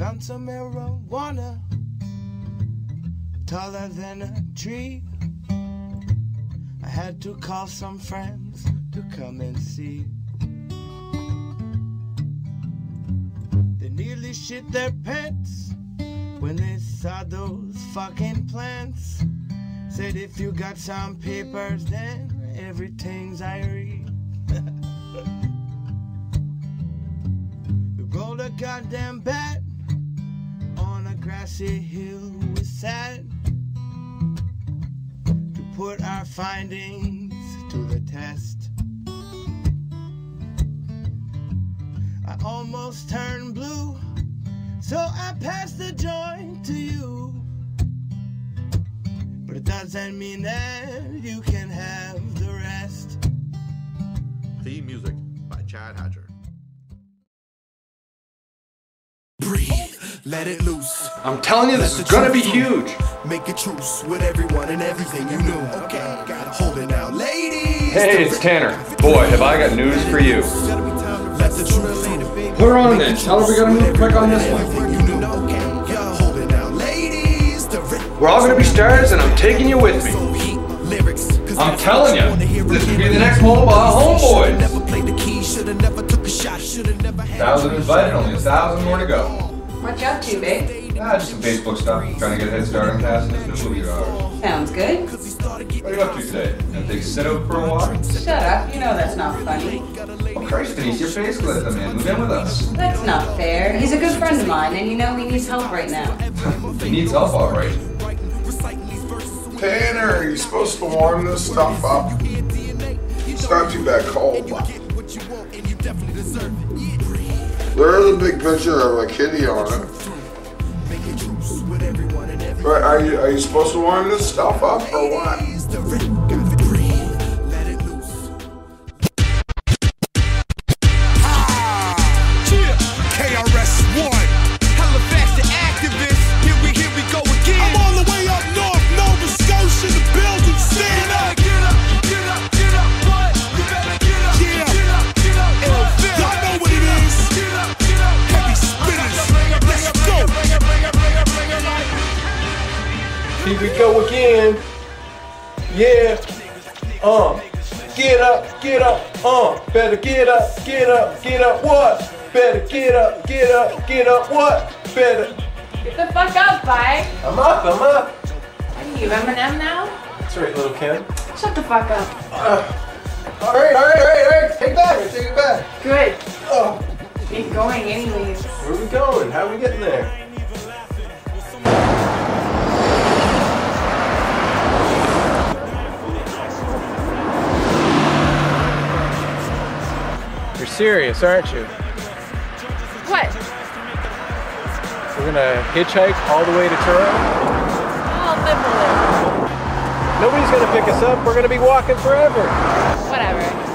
found some marijuana taller than a tree. I had to call some friends to come and see. They nearly shit their pants when they saw those fucking plants. Said if you got some papers, then everything's Irie. We rolled a goddamn bat on a grassy hill. We sat to put our findings to the test. I almost turned blue, so I passed the joint to you. But it doesn't mean that you can have the rest. Theme music by Chad Hatcher. Breathe, let it loose. I'm telling you, this is gonna be huge. Make a truce with everyone and everything you knew. Okay, gotta hold it now, ladies. Hey, it's Tanner. Boy, have I got news for you. Let the truth flow. Put her on then. Tell her we gotta move quick on this one. We're all gonna be stars, and I'm taking you with me. I'm telling you, this could be the next mobile homeboys. 1,000 invited, only 1,000 more to go. What you up to, babe? Just some Facebook stuff. Trying to get a head start on casting this new movie of ours. Sounds good. What are you up to today? Gonna take a sit out for a while? Shut up, you know that's not funny. Oh Christ, Denise, your face lit the man. Move in with us. That's not fair. He's a good friend of mine, and you know he needs help right now. He needs help, all right. Tanner, you're supposed to warm this stuff up. It's not too bad cold. There is a big picture of a kitty on it. But are you supposed to warm this stuff up or what? Here we go again. Yeah. Get up, better get up, what? Better get up, what? Better. Get the fuck up, bye. I'm up. What are you, M&M now? That's right, little Kim. Shut the fuck up. All right. Take it back. Good. Oh. Ain't going anyways. Where are we going? How are we getting there? You're serious, aren't you? What? We're gonna hitchhike all the way to Toronto? I'll live a little. Nobody's gonna pick us up. We're gonna be walking forever. Whatever.